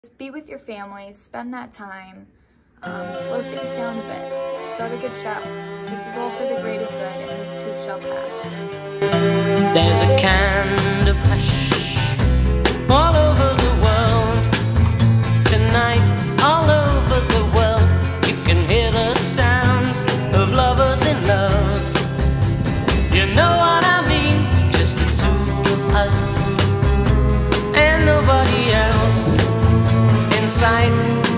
Just be with your family, spend that time, slow things down a bit, start a good show. This is all for the greater good, and this too shall pass. There's a kind of hush all over the world tonight, all over the world. You can hear the sounds of lovers in love. You know what I mean? Just the two of us and nobody else in sight.